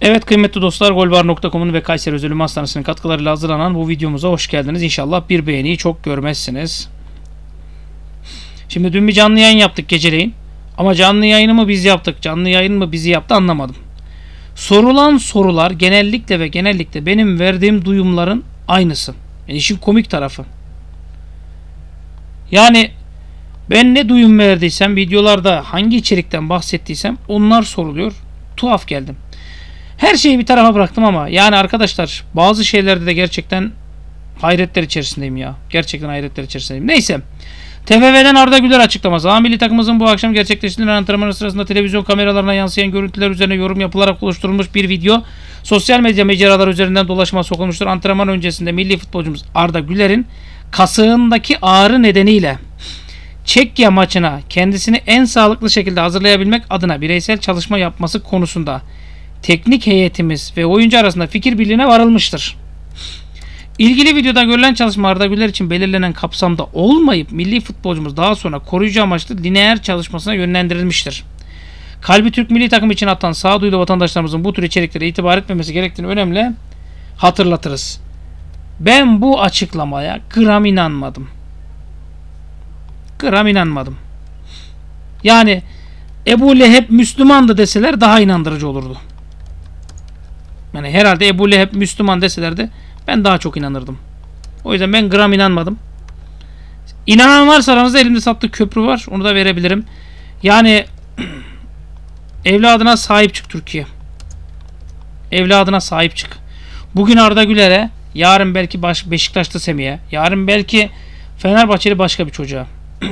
Evet kıymetli dostlar, golvar.com'un ve Kayseri Özel Hastanesi'nin katkılarıyla hazırlanan bu videomuza hoş geldiniz. İnşallah bir beğeniyi çok görmezsiniz. Şimdi dün bir canlı yayın yaptık geceleyin. Ama canlı yayını mı biz yaptık, canlı yayın mı bizi yaptı anlamadım. Sorulan sorular genellikle benim verdiğim duyumların aynısı. Yani işin komik tarafı. Yani ben ne duyum verdiysem, videolarda hangi içerikten bahsettiysem onlar soruluyor. Tuhaf geldim. Her şeyi bir tarafa bıraktım ama yani arkadaşlar bazı şeylerde de gerçekten hayretler içerisindeyim ya. Gerçekten hayretler içerisindeyim. Neyse. TFF'den Arda Güler açıklaması. A milli takımımızın bu akşam gerçekleştirilen antrenmanı sırasında televizyon kameralarına yansıyan görüntüler üzerine yorum yapılarak oluşturulmuş bir video sosyal medya mecraları üzerinden dolaşıma sokulmuştur. Antrenman öncesinde milli futbolcumuz Arda Güler'in kasığındaki ağrı nedeniyle Çekya maçına kendisini en sağlıklı şekilde hazırlayabilmek adına bireysel çalışma yapması konusunda teknik heyetimiz ve oyuncu arasında fikir birliğine varılmıştır. İlgili videoda görülen çalışma Arda Güler için belirlenen kapsamda olmayıp milli futbolcumuz daha sonra koruyucu amaçlı lineer çalışmasına yönlendirilmiştir. Kalbi Türk milli takım için atan sağduyulu vatandaşlarımızın bu tür içeriklere itibar etmemesi gerektiğini önemli hatırlatırız. Ben bu açıklamaya gram inanmadım. Yani Ebu Leheb Müslümandı deseler daha inandırıcı olurdu. Yani herhalde Ebu Leheb Müslüman deselerdi ben daha çok inanırdım. O yüzden ben gram inanmadım. İnanan varsa aranızda elimde sattığı köprü var. Onu da verebilirim. Yani evladına sahip çık Türkiye. Evladına sahip çık. Bugün Arda Güler'e, yarın belki Beşiktaşlı Semih'e, yarın belki Fenerbahçeli başka bir çocuğa.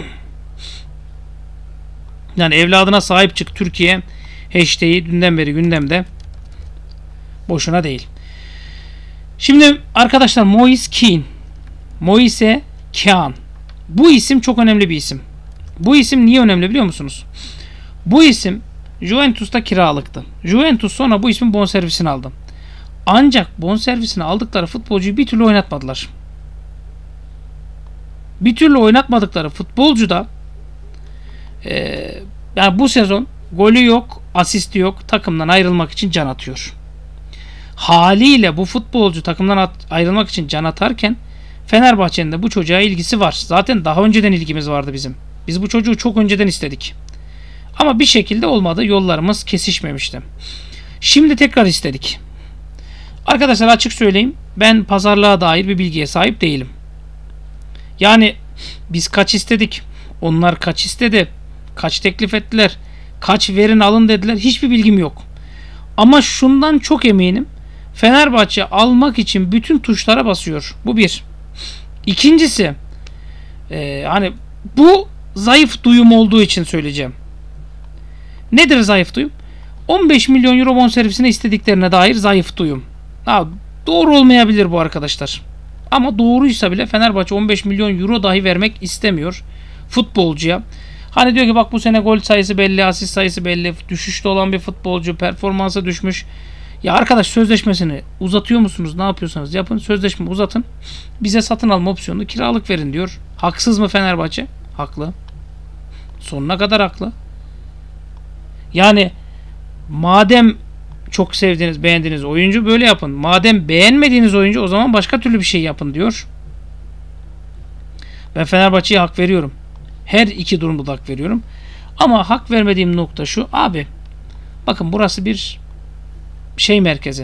Yani evladına sahip çık Türkiye hashtag'i dünden beri gündemde. Boşuna değil. Şimdi arkadaşlar Moise Kean. Bu isim çok önemli bir isim. Bu isim niye önemli biliyor musunuz? Bu isim Juventus'ta kiralıktı. Juventus sonra bu ismin bonservisini aldı. Ancak bonservisini aldıkları futbolcuyu bir türlü oynatmadılar. Bir türlü oynatmadıkları futbolcu da yani bu sezon golü yok, asisti yok, takımdan ayrılmak için can atıyor. Haliyle bu futbolcu takımdan ayrılmak için can atarken Fenerbahçe'nin de bu çocuğa ilgisi var. Zaten daha önceden ilgimiz vardı bizim. Biz bu çocuğu çok önceden istedik. Ama bir şekilde olmadı. Yollarımız kesişmemişti. Şimdi tekrar istedik. Arkadaşlar açık söyleyeyim. Ben pazarlığa dair bir bilgiye sahip değilim. Yani biz kaç istedik? Onlar kaç istedi? Kaç teklif ettiler? Kaç verin alın dediler? Hiçbir bilgim yok. Ama şundan çok eminim. Fenerbahçe almak için bütün tuşlara basıyor. Bu bir. İkincisi hani bu zayıf duyum olduğu için söyleyeceğim. Nedir zayıf duyum? 15 milyon euro bonservisine istediklerine dair zayıf duyum. Doğru olmayabilir bu arkadaşlar. Ama doğruysa bile Fenerbahçe 15 milyon euro dahi vermek istemiyor futbolcuya. Hani diyor ki bak bu sene gol sayısı belli, asist sayısı belli, düşüşte olan bir futbolcu, performansı düşmüş. Ya arkadaş sözleşmesini uzatıyor musunuz? Ne yapıyorsanız yapın. Sözleşme uzatın. Bize satın alma opsiyonunu kiralık verin diyor. Haksız mı Fenerbahçe? Haklı. Sonuna kadar haklı. Yani madem çok sevdiğiniz, beğendiğiniz oyuncu böyle yapın. Madem beğenmediğiniz oyuncu o zaman başka türlü bir şey yapın diyor. Ben Fenerbahçe'ye hak veriyorum. Her iki durumda da hak veriyorum. Ama hak vermediğim nokta şu. Abi bakın burası bir şey merkezi.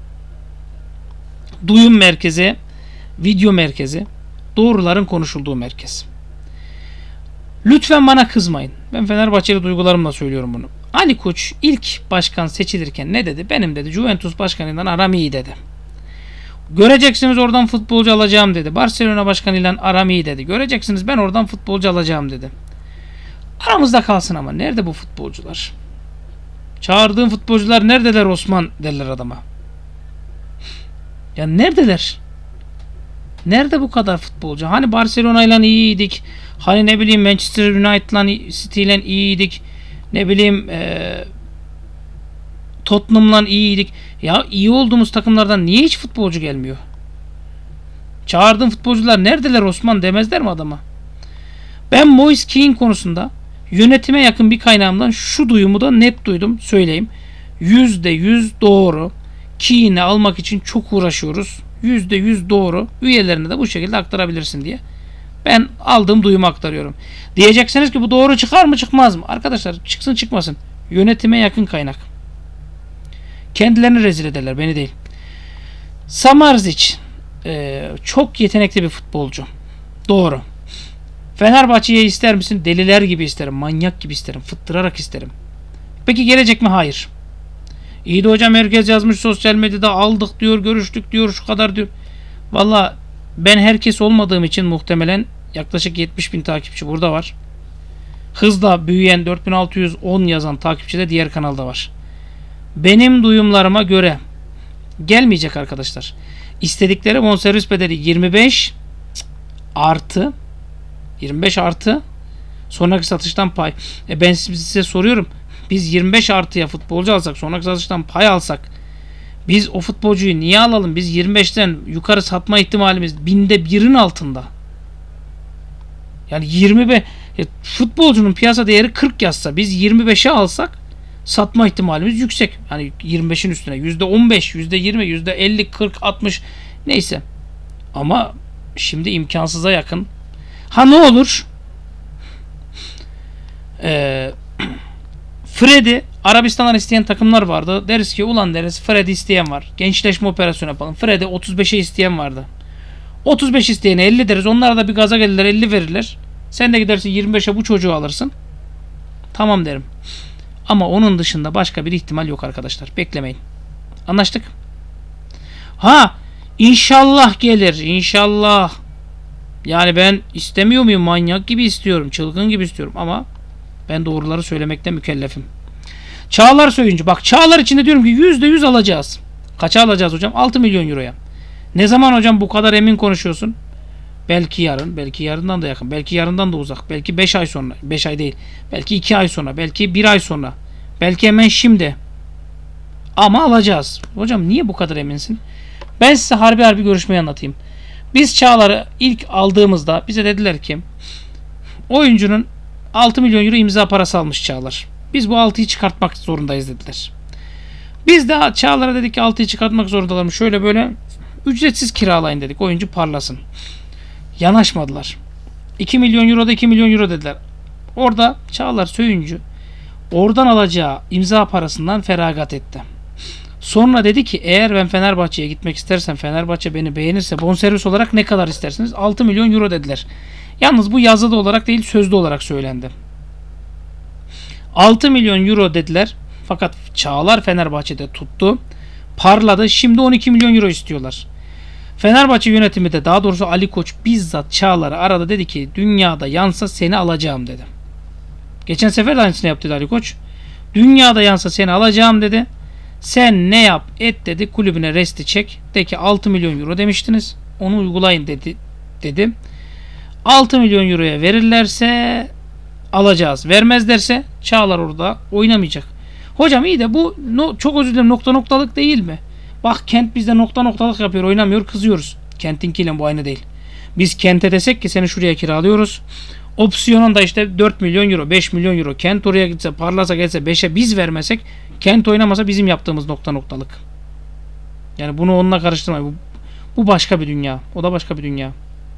Duyum merkezi. Video merkezi. Doğruların konuşulduğu merkez. Lütfen bana kızmayın. Ben Fenerbahçeli duygularımla söylüyorum bunu. Ali Koç ilk başkan seçilirken ne dedi? Benim dedi Juventus başkanıyla aram iyi dedi. Göreceksiniz oradan futbolcu alacağım dedi. Barcelona başkanıyla aram iyi dedi. Göreceksiniz ben oradan futbolcu alacağım dedi. Aramızda kalsın ama nerede bu futbolcular? Çağırdığım futbolcular neredeler Osman derler adama. Ya neredeler? Nerede bu kadar futbolcu? Hani Barcelona ile iyiydik. Hani ne bileyim Manchester United'la City ile iyiydik. Ne bileyim Tottenham'la iyiydik. Ya iyi olduğumuz takımlardan niye hiç futbolcu gelmiyor? Çağırdığım futbolcular neredeler Osman demezler mi adama? Ben Moise Kean konusunda yönetime yakın bir kaynağımdan şu duyumu da net duydum söyleyeyim. %100 doğru. Key'ini almak için çok uğraşıyoruz. %100 doğru. Üyelerine de bu şekilde aktarabilirsin diye. Ben aldığım duyumu aktarıyorum. Diyeceksiniz ki bu doğru çıkar mı çıkmaz mı? Arkadaşlar çıksın çıkmasın. Yönetime yakın kaynak. Kendilerini rezil ederler, beni değil. Samardzic çok yetenekli bir futbolcu. Doğru. Fenerbahçe'ye ister misin? Deliler gibi isterim. Manyak gibi isterim. Fıttırarak isterim. Peki gelecek mi? Hayır. İyi de hocam herkes yazmış sosyal medyada, aldık diyor, görüştük diyor, şu kadar diyor. Valla ben herkes olmadığım için muhtemelen yaklaşık 70.000 takipçi burada var. Hızla büyüyen 4610 yazan takipçi de diğer kanalda var. Benim duyumlarıma göre gelmeyecek arkadaşlar. İstedikleri bonservis bedeli 25 artı sonraki satıştan pay. Ben size soruyorum. Biz 25 artıya futbolcu alsak, sonraki satıştan pay alsak, biz o futbolcuyu niye alalım? Biz 25'ten yukarı satma ihtimalimiz binde birin altında. Yani 25 futbolcunun piyasa değeri 40 yazsa, biz 25'e alsak satma ihtimalimiz yüksek. Yani 25'in üstüne %15, %20, %50, 40, 60 neyse. Ama şimdi imkansıza yakın. Ha ne olur? Fred'i Arabistan'dan isteyen takımlar vardı. Deriz ki ulan deriz Fred'i isteyen var. Gençleşme operasyonu yapalım. Fred'i 35'e isteyen vardı. 35 isteyene 50 deriz. Onlar da bir gaza gelirler, 50 verirler. Sen de gidersin 25'e bu çocuğu alırsın. Tamam derim. Ama onun dışında başka bir ihtimal yok arkadaşlar. Beklemeyin. Anlaştık? Ha, inşallah gelir. İnşallah. Yani ben istemiyor muyum? Manyak gibi istiyorum. Çılgın gibi istiyorum. Ama ben doğruları söylemekte mükellefim. Çağlar Söyüncü. Bak Çağlar içinde diyorum ki %100 alacağız. Kaça alacağız hocam? 6 milyon euroya. Ne zaman hocam bu kadar emin konuşuyorsun? Belki yarın, belki yarından da yakın, belki yarından da uzak, belki 5 ay sonra, 5 ay değil, belki 2 ay sonra, belki 1 ay sonra, belki hemen şimdi. Ama alacağız. Hocam niye bu kadar eminsin? Ben size harbi görüşmeyi anlatayım. Biz Çağlar'ı ilk aldığımızda bize dediler ki oyuncunun 6 milyon euro imza parası almış Çağlar. Biz bu 6'yı çıkartmak zorundayız dediler. Biz de Çağlar'a dedik ki 6'yı çıkartmak zorundalar. Şöyle böyle ücretsiz kiralayın dedik. Oyuncu parlasın. Yanaşmadılar. 2 milyon euro da 2 milyon euro dediler. Orada Çağlar Söyüncü oradan alacağı imza parasından feragat etti. Sonra dedi ki eğer ben Fenerbahçe'ye gitmek istersem, Fenerbahçe beni beğenirse bonservis olarak ne kadar istersiniz? 6 milyon euro dediler. Yalnız bu yazılı olarak değil, sözlü olarak söylendi. 6 milyon euro dediler. Fakat Çağlar Fenerbahçe'de tuttu. Parladı. Şimdi 12 milyon euro istiyorlar. Fenerbahçe yönetimi de, daha doğrusu Ali Koç bizzat Çağlar'ı aradı, dedi ki dünyada yansa seni alacağım dedi. Geçen sefer de aynısını yaptı Ali Koç. Dünyada yansa seni alacağım dedi. Sen ne yap et dedi, kulübüne resti çek. De ki 6 milyon euro demiştiniz. Onu uygulayın dedi. 6 milyon euroya verirlerse alacağız. Vermezlerse Çağlar orada oynamayacak. Hocam iyi de bu çok özür dilerim nokta noktalık değil mi? Bak Kent bizde nokta noktalık yapıyor, oynamıyor, kızıyoruz. Kent'inkiyle bu aynı değil. Biz Kent'e desek ki seni şuraya kiralıyoruz. Opsiyonun da işte 4 milyon euro, 5 milyon euro. Kent oraya gitse, parlasa gelse 5'e biz vermesek, Kent oynamasa bizim yaptığımız nokta noktalık. Yani bunu onunla karıştırmayın. Bu başka bir dünya. O da başka bir dünya.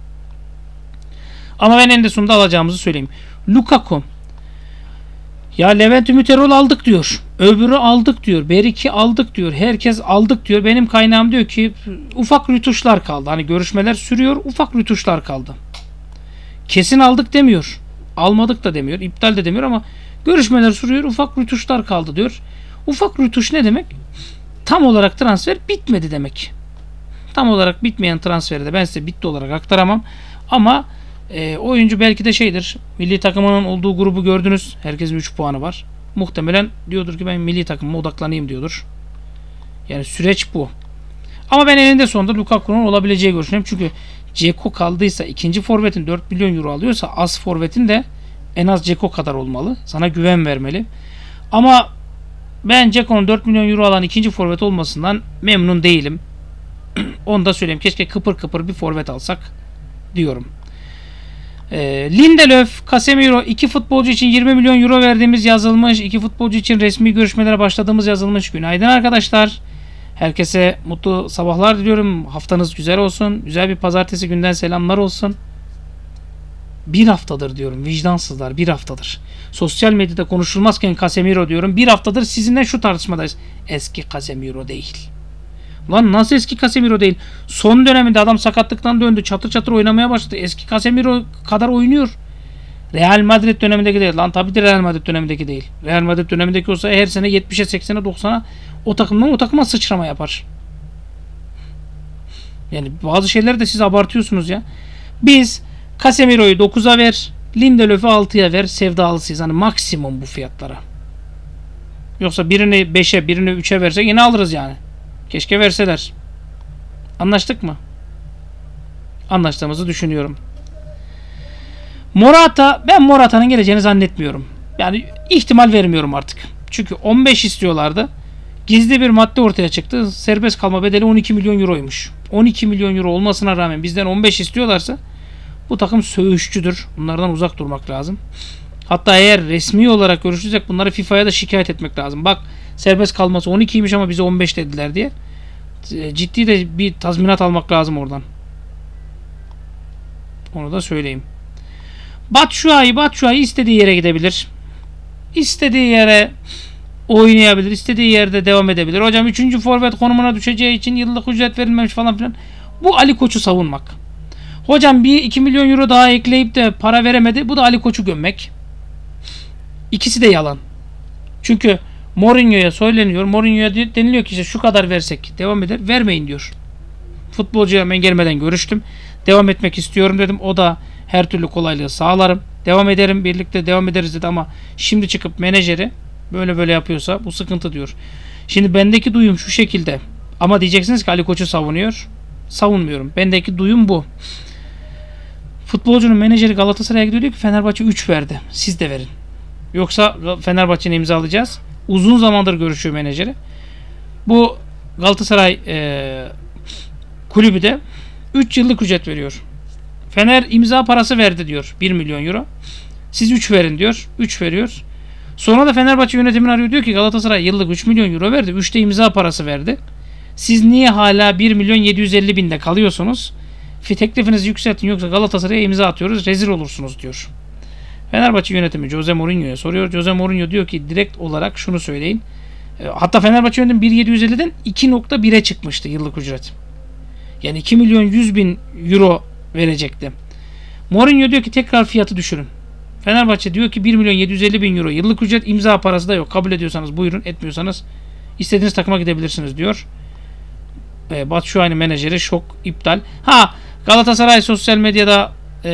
Ama ben en sonunda alacağımızı söyleyeyim. Lukaku. Ya Levent Ümit Erol aldık diyor. Öbürü aldık diyor. Beriki aldık diyor. Herkes aldık diyor. Benim kaynağım diyor ki ufak rütuşlar kaldı. Hani görüşmeler sürüyor. Ufak rütuşlar kaldı. Kesin aldık demiyor. Almadık da demiyor. İptal de demiyor ama görüşmeler sürüyor. Ufak rütuşlar kaldı diyor. Ufak rütuş ne demek? Tam olarak transfer bitmedi demek. Tam olarak bitmeyen transferi de ben size bitti olarak aktaramam. Ama oyuncu belki de şeydir. Milli takımının olduğu grubu gördünüz. Herkesin 3 puanı var. Muhtemelen diyordur ki ben milli takımıma odaklanayım diyordur. Yani süreç bu. Ama ben eninde sonunda Lukaku'nun olabileceği görüşüyorum. Çünkü Dzeko kaldıysa, ikinci forvetin 4 milyon euro alıyorsa, az forvetin de en az Dzeko kadar olmalı. Sana güven vermeli. Ama ben Dzeko'nun 4 milyon euro alan ikinci forvet olmasından memnun değilim. Onu da söyleyeyim. Keşke kıpır kıpır bir forvet alsak diyorum. Lindelöf, Casemiro, iki futbolcu için 20 milyon euro verdiğimiz yazılmış. İki futbolcu için resmi görüşmelere başladığımız yazılmış. Günaydın arkadaşlar. Herkese mutlu sabahlar diliyorum. Haftanız güzel olsun. Güzel bir pazartesi günden selamlar olsun. Bir haftadır diyorum. Vicdansızlar, bir haftadır. Sosyal medyada konuşulmazken Casemiro diyorum. Bir haftadır sizinle şu tartışmadayız. Eski Casemiro değil. Lan nasıl eski Casemiro değil? Son döneminde adam sakatlıktan döndü. Çatır çatır oynamaya başladı. Eski Casemiro kadar oynuyor. Real Madrid dönemindeki değil. Lan tabii de Real Madrid dönemindeki değil. Real Madrid dönemindeki olsa her sene 70'e 80'e 90'a o takımdan o takıma sıçrama yapar. Yani bazı şeyleri de siz abartıyorsunuz ya. Biz Casemiro'yu 9'a ver, Lindelöf'ü 6'ya ver. Sevdalısıyız. Hani maksimum bu fiyatlara. Yoksa birini 5'e birini 3'e verse yine alırız yani. Keşke verseler. Anlaştık mı? Anlaştığımızı düşünüyorum. Morata, ben Morata'nın geleceğini zannetmiyorum. Yani ihtimal vermiyorum artık. Çünkü 15 istiyorlardı. Gizli bir madde ortaya çıktı. Serbest kalma bedeli 12 milyon euroymuş. 12 milyon euro olmasına rağmen bizden 15 istiyorlarsa bu takım söğüşçüdür. Bunlardan uzak durmak lazım. Hatta eğer resmi olarak görüşürsek bunları FIFA'ya da şikayet etmek lazım. Bak serbest kalması 12'ymiş ama bize 15 dediler diye. Ciddi de bir tazminat almak lazım oradan. Onu da söyleyeyim. Batshuayi istediği yere gidebilir. İstediği yere oynayabilir. İstediği yerde devam edebilir. Hocam 3. forvet konumuna düşeceği için yıllık ücret verilmemiş falan filan. Bu Ali Koç'u savunmak. Hocam bir 2 milyon euro daha ekleyip de para veremedi. Bu da Ali Koç'u gömmek. İkisi de yalan. Çünkü Mourinho'ya söyleniyor. Mourinho'ya deniliyor ki işte şu kadar versek devam eder. Vermeyin diyor. Futbolcuya ben gelmeden görüştüm. Devam etmek istiyorum dedim. O da her türlü kolaylığı sağlarım. Devam ederim. Birlikte devam ederiz dedi ama şimdi çıkıp menajeri böyle yapıyorsa bu sıkıntı diyor. Şimdi bendeki duyum şu şekilde. Ama diyeceksiniz ki Ali Koç'u savunuyor. Savunmuyorum. Bendeki duyum bu. Futbolcunun menajeri Galatasaray'a gidiyor diyor ki Fenerbahçe 3 verdi. Siz de verin. Yoksa Fenerbahçe'ni imzalayacağız. Uzun zamandır görüşüyor menajeri. Bu Galatasaray kulübü de 3 yıllık ücret veriyor. Fener imza parası verdi diyor. 1 milyon euro. Siz 3 verin diyor. 3 veriyor. Sonra da Fenerbahçe yönetimini arıyor diyor ki Galatasaray yıllık 3 milyon euro verdi. 3'te imza parası verdi. Siz niye hala 1 milyon 750 binde kalıyorsunuz? Teklifinizi yükseltin yoksa Galatasaray'a imza atıyoruz. Rezil olursunuz diyor. Fenerbahçe yönetimi Jose Mourinho'ya soruyor. Jose Mourinho diyor ki direkt olarak şunu söyleyin. Hatta Fenerbahçe yönetimi 1.750'den 2.1'e çıkmıştı yıllık ücret. Yani 2 milyon 100 bin euro verecekti. Mourinho diyor ki tekrar fiyatı düşürün. Fenerbahçe diyor ki 1 milyon 750 bin euro yıllık ücret, imza parası da yok. Kabul ediyorsanız buyurun, etmiyorsanız istediğiniz takıma gidebilirsiniz diyor. Batshuayi'nin menajeri şok, iptal. Galatasaray sosyal medyada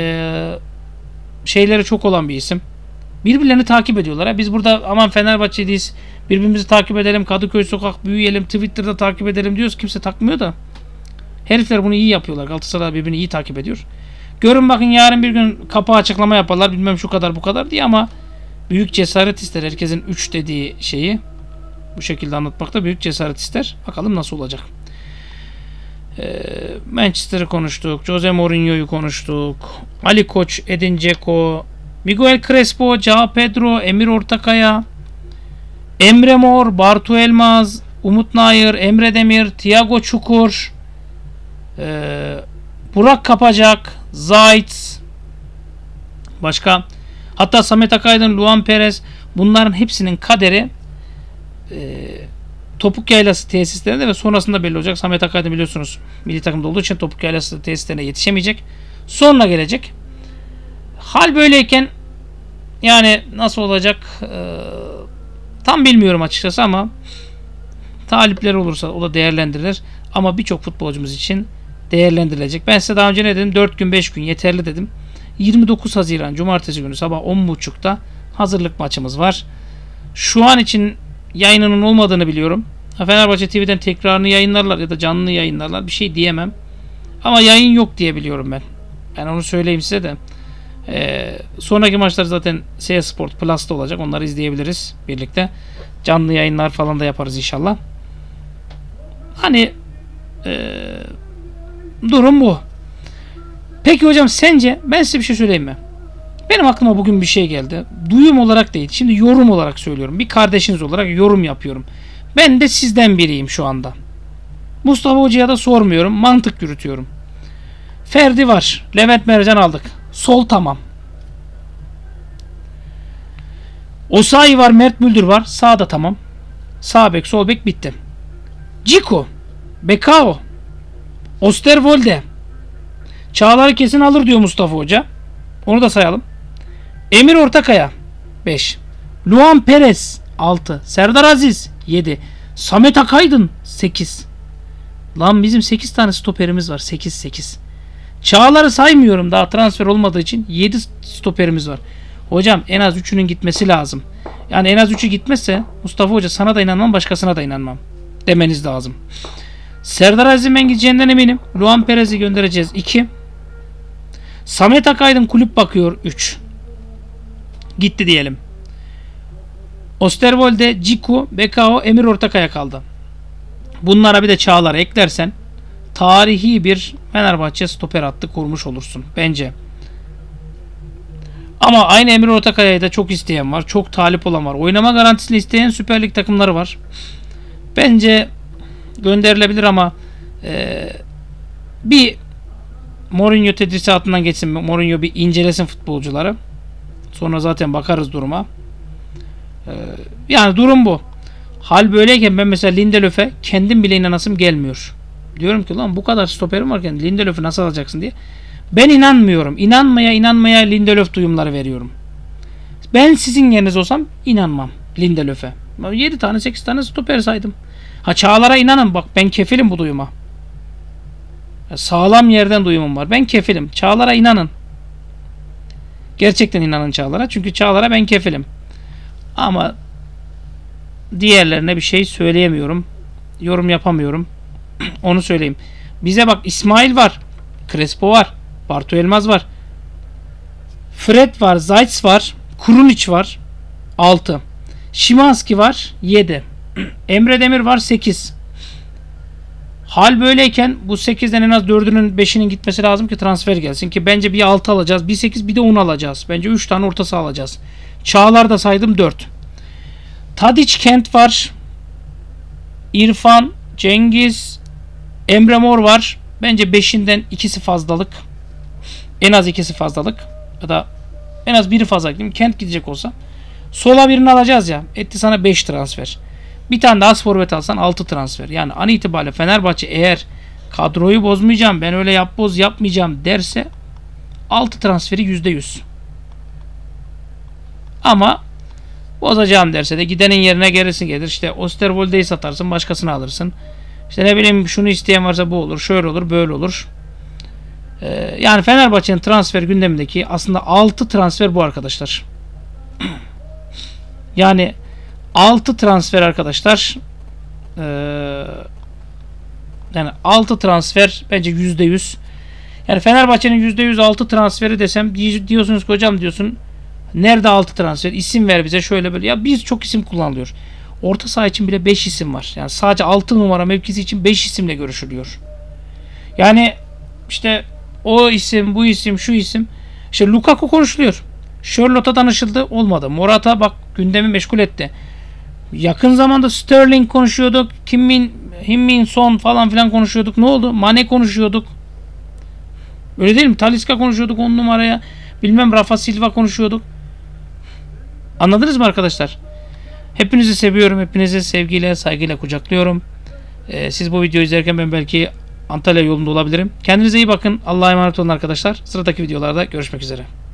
şeyleri çok olan bir isim. Birbirlerini takip ediyorlar. Biz burada aman Fenerbahçeliyiz, birbirimizi takip edelim, Kadıköy sokak büyüyelim, Twitter'da takip edelim diyoruz. Kimse takmıyor da. Herifler bunu iyi yapıyorlar. Galatasaray birbirini iyi takip ediyor. Görün bakın yarın bir gün kapı açıklama yaparlar. Bilmem şu kadar bu kadar diye ama büyük cesaret ister. Herkesin 3 dediği şeyi bu şekilde anlatmakta büyük cesaret ister. Bakalım nasıl olacak. Manchester'ı konuştuk. Jose Mourinho'yu konuştuk. Ali Koç, Edin Dzeko, Miguel Crespo, João Pedro, Emir Ortakaya, Emre Mor, Bartu Elmaz, Umut Nayır, Emre Demir, Thiago Çukur, Burak Kapacak, Zayt, başka hatta Samet Akaydın, Luan Perez, bunların hepsinin kaderi Topuk Yaylası tesislerinde ve sonrasında belli olacak. Samet Akaydın biliyorsunuz milli takımda olduğu için Topuk Yaylası tesislerine yetişemeyecek. Sonra gelecek. Hal böyleyken yani nasıl olacak tam bilmiyorum açıkçası ama talipleri olursa o da değerlendirilir. Ama birçok futbolcumuz için değerlendirilecek. Ben size daha önce ne dedim? 4 gün 5 gün yeterli dedim. 29 Haziran Cumartesi günü sabah 10.30'da hazırlık maçımız var. Şu an için yayınının olmadığını biliyorum. Fenerbahçe TV'den tekrarını yayınlarlar ya da canlı yayınlarlar. Bir şey diyemem. Ama yayın yok diye biliyorum ben. Ben onu söyleyeyim size de. Sonraki maçlar zaten CS Sport Plus'ta olacak. Onları izleyebiliriz birlikte. Canlı yayınlar falan da yaparız inşallah. Hani durum bu. Peki hocam sence ben size bir şey söyleyeyim mi? Benim aklıma bugün bir şey geldi. Duyum olarak değil. Şimdi yorum olarak söylüyorum. Bir kardeşiniz olarak yorum yapıyorum. Ben de sizden biriyim şu anda. Mustafa Hoca'ya da sormuyorum. Mantık yürütüyorum. Ferdi var. Levent Mercan aldık. Sol tamam. Osayi var. Mert Müldür var. Sağ da tamam. Sağ bek, sol bek bitti. Ciku, Bekao, Osterwolde. Çağlar'ı kesin alır diyor Mustafa Hoca. Onu da sayalım. Emir Ortakaya 5. Luan Perez 6. Serdar Aziz 7. Samet Akaydın 8. Lan bizim 8 tane stoperimiz var. 8. Çağlar'ı saymıyorum daha transfer olmadığı için 7 stoperimiz var. Hocam en az 3'ünün gitmesi lazım. Yani en az 3'ü gitmezse Mustafa Hoca sana da inanmam, başkasına da inanmam demeniz lazım. Serdar Aziz'in ben gideceğinden eminim. Luan Perez'i göndereceğiz 2. Samet Akaydın kulüp bakıyor 3. Gitti diyelim. Osterwolde, Ciku, Bekao, Emir Ortakaya kaldı. Bunlara bir de Çağlar'ı eklersen tarihi bir Fenerbahçe stoper hattı kurmuş olursun bence. Ama aynı Emir Ortakaya'yı da çok isteyen var. Çok talip olan var. Oynama garantisini isteyen Süper Lig takımları var. Bence gönderilebilir ama bir Mourinho tedrisatından geçsin. Mourinho bir incelesin futbolcuları. Sonra zaten bakarız duruma. Yani durum bu. Hal böyleyken ben mesela Lindelöf'e kendim bile inanasım gelmiyor. Diyorum ki lan bu kadar stoperim varken Lindelöf'ü nasıl alacaksın diye. Ben inanmıyorum. İnanmaya Lindelöf duyumları veriyorum. Ben sizin yeriniz olsam inanmam Lindelöf'e. 7 tane 8 tane stoper saydım. Ha Çağlar'a inanın bak ben kefilim bu duyuma. Sağlam yerden duyumum var. Ben kefilim. Çağlar'a inanın. Gerçekten inanın Çağlar'a. Çünkü Çağlar'a ben kefilim. Ama diğerlerine bir şey söyleyemiyorum. Yorum yapamıyorum. Onu söyleyeyim. Bize bak İsmail var. Crespo var. Bartu Elmaz var. Fred var. Zayt var. Kurunic var. 6. Szymanski var. 7. Emre Demir var. 8. Hal böyleyken bu 8'den en az 4'ünün 5'inin gitmesi lazım ki transfer gelsin. Ki bence bir 6 alacağız. Bir 8 bir de 10 alacağız. Bence 3 tane orta saha alacağız. Çağlar da saydım 4. Tadic Kent var. İrfan, Cengiz, Emre Mor var. Bence 5'inden ikisi fazlalık. En az ikisi fazlalık. Ya da en az biri fazlalık değil mi? Kent gidecek olsa. Sola birini alacağız ya. Etti sana 5 transfer. Bir tane daha forvet alsan 6 transfer. Yani an itibariyle Fenerbahçe eğer kadroyu bozmayacağım, ben öyle boz yapmayacağım derse 6 transferi %100. Ama bozacağım derse de gidenin yerine gelirsin gelir. İşte Osterwolde'yi satarsın, başkasını alırsın. İşte ne bileyim şunu isteyen varsa bu olur, şöyle olur, böyle olur. Yani Fenerbahçe'nin transfer gündemindeki aslında 6 transfer bu arkadaşlar. Yani 6 transfer arkadaşlar. Yani 6 transfer bence %100. Yani Fenerbahçe'nin %100 6 transferi desem diyorsunuz ki hocam diyorsun nerede 6 transfer? İsim ver bize şöyle böyle. Ya biz çok isim kullanılıyor. Orta saha için bile 5 isim var. Yani sadece 6 numara mevkisi için 5 isimle görüşülüyor. Yani işte o isim, bu isim, şu isim. İşte Lukaku konuşuluyor. Charlotte'a danışıldı. Olmadı. Morata bak gündemi meşgul etti. Yakın zamanda Sterling konuşuyorduk. Kim-min Son falan filan konuşuyorduk. Ne oldu? Mane konuşuyorduk. Öyle değil mi? Talisca konuşuyorduk 10 numaraya. Bilmem Rafa Silva konuşuyorduk. Anladınız mı arkadaşlar? Hepinizi seviyorum. Hepinizi sevgiyle, saygıyla kucaklıyorum. Siz bu videoyu izlerken ben belki Antalya yolunda olabilirim. Kendinize iyi bakın. Allah'a emanet olun arkadaşlar. Sıradaki videolarda görüşmek üzere.